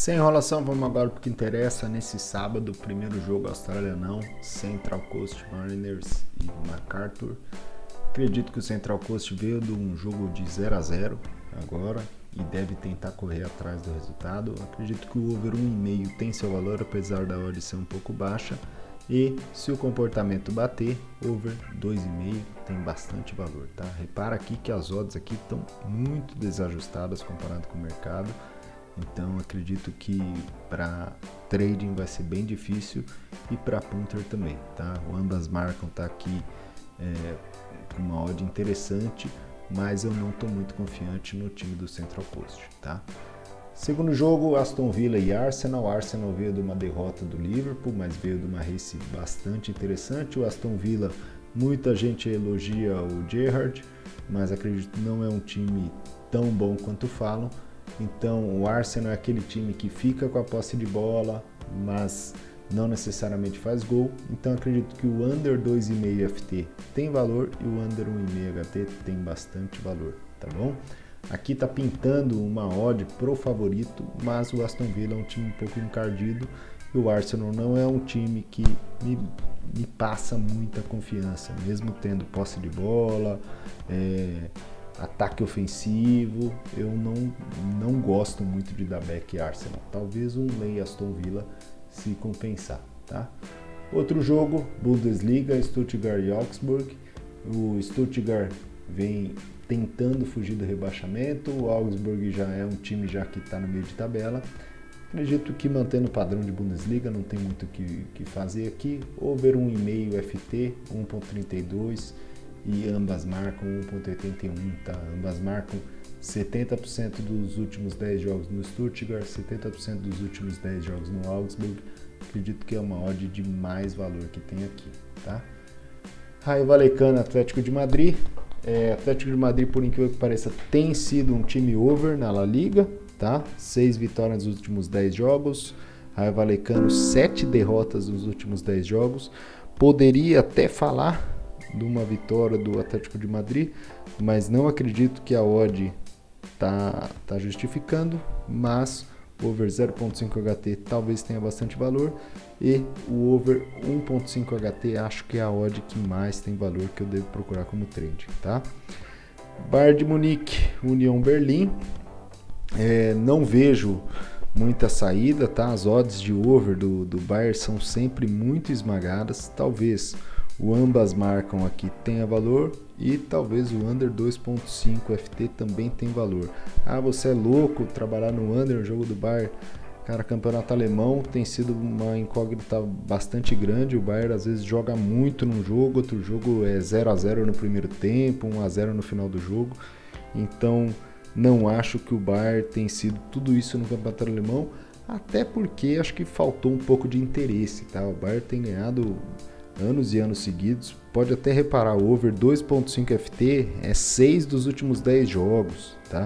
Sem enrolação, vamos agora para o que interessa. Nesse sábado, primeiro jogo australianão, Central Coast Mariners e MacArthur. Acredito que o Central Coast veio de um jogo de 0-0 agora e deve tentar correr atrás do resultado. Acredito que o over 1,5 tem seu valor, apesar da odd ser um pouco baixa. E se o comportamento bater, over 2,5 tem bastante valor, tá? Repara aqui que as odds aqui estão muito desajustadas comparado com o mercado. Então acredito que para trading vai ser bem difícil e para punter também, tá? Ambas marcam tá aqui com uma odd interessante, mas eu não estou muito confiante no time do Central Coast, tá? Segundo jogo, Aston Villa e Arsenal. Arsenal veio de uma derrota do Liverpool, mas veio de uma race bastante interessante. O Aston Villa, muita gente elogia o Gerrard, mas acredito que não é um time tão bom quanto falam. Então o Arsenal é aquele time que fica com a posse de bola, mas não necessariamente faz gol. Então acredito que o under 2,5 FT tem valor e o under 1,5 HT tem bastante valor, tá bom? Aqui tá pintando uma odd pro favorito, mas o Aston Villa é um time um pouco encardido e o Arsenal não é um time que me passa muita confiança, mesmo tendo posse de bola, ataque ofensivo. Eu não gosto muito de dar back Arsenal. Talvez um lay Aston Villa se compensar, tá? Outro jogo, Bundesliga, Stuttgart e Augsburg. O Stuttgart vem tentando fugir do rebaixamento, o Augsburg já é um time já que está no meio de tabela. Acredito que mantendo o padrão de Bundesliga, não tem muito o que fazer aqui. Over 1,5 FT, 1,32 e ambas marcam 1,81, tá? Ambas marcam 70% dos últimos 10 jogos no Stuttgart, 70% dos últimos 10 jogos no Augsburg. Acredito que é uma odd de mais valor que tem aqui, tá? Raio Vallecano, Atlético de Madrid. Atlético de Madrid, por incrível que pareça, tem sido um time over na La Liga, tá? 6 vitórias nos últimos 10 jogos. Raio Vallecano, 7 derrotas nos últimos 10 jogos. Poderia até falar de uma vitória do Atlético de Madrid, mas não acredito que a odd tá justificando, mas o over 0.5 HT talvez tenha bastante valor e o over 1.5 HT acho que é a odd que mais tem valor que eu devo procurar como trade, tá? Bayern de Munique, União Berlim, não vejo muita saída, tá? As odds de over do Bayern são sempre muito esmagadas, talvez o ambas marcam aqui tenha valor e talvez o under 2.5 FT também tem valor. Ah, você é louco trabalhar no under no jogo do Bayern? Cara, campeonato alemão tem sido uma incógnita bastante grande. O Bayern às vezes joga muito num jogo, outro jogo é 0-0 no primeiro tempo, 1-0 no final do jogo. Então não acho que o Bayern tem sido tudo isso no campeonato alemão, até porque acho que faltou um pouco de interesse, tá? O Bayern tem ganhado anos e anos seguidos. Pode até reparar, o over 2.5 FT é 6 dos últimos 10 jogos, tá?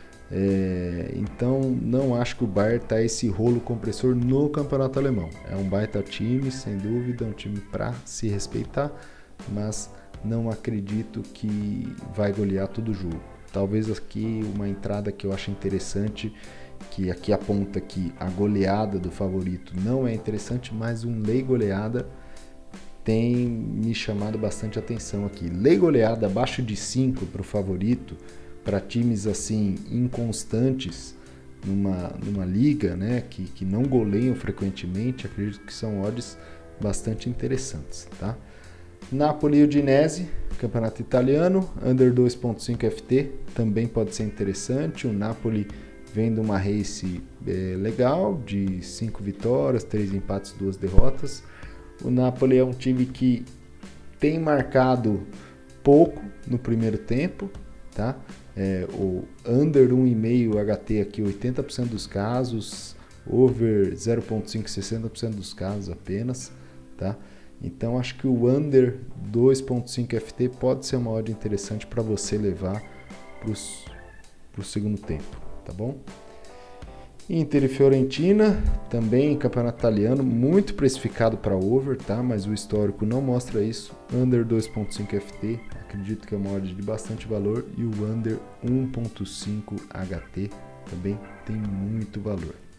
Então não acho que o Bayern tá esse rolo compressor no campeonato alemão. É um baita time, sem dúvida, um time para se respeitar, mas não acredito que vai golear todo o jogo. Talvez aqui uma entrada que eu acho interessante, que aqui aponta que a goleada do favorito não é interessante, mas um lay goleada tem me chamado bastante atenção aqui. Lei goleada abaixo de 5 para o favorito, para times assim inconstantes numa liga, né, que não goleiam frequentemente, acredito que são odds bastante interessantes, tá? Napoli e Udinese, campeonato italiano, under 2.5 FT, também pode ser interessante. O Napoli vem de uma race legal, de 5 vitórias, 3 empates, 2 derrotas. O Napoli é um time que tem marcado pouco no primeiro tempo, tá? O under 1,5 HT aqui 80% dos casos, over 0.5 60% dos casos apenas, tá? Então acho que o under 2.5 FT pode ser uma odd interessante para você levar para o segundo tempo, tá bom? Inter e Fiorentina, também campeonato italiano, muito precificado para over, tá? Mas o histórico não mostra isso. Under 2.5 FT, acredito que é uma odd de bastante valor. E o under 1.5 HT também tem muito valor,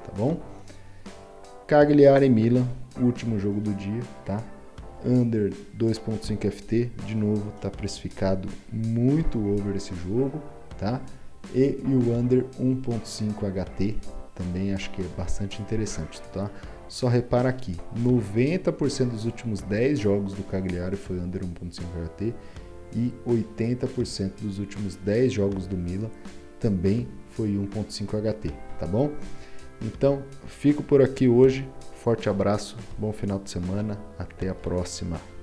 tá bom? Cagliari e Milan, último jogo do dia, tá? Under 2.5 FT, de novo, tá precificado muito over esse jogo, tá? E o under 1.5 HT, também acho que é bastante interessante, tá? Só repara aqui, 90% dos últimos 10 jogos do Cagliari foi under 1.5 HT e 80% dos últimos 10 jogos do Milan também foi 1.5 HT, tá bom? Então, fico por aqui hoje. Forte abraço, bom final de semana, até a próxima.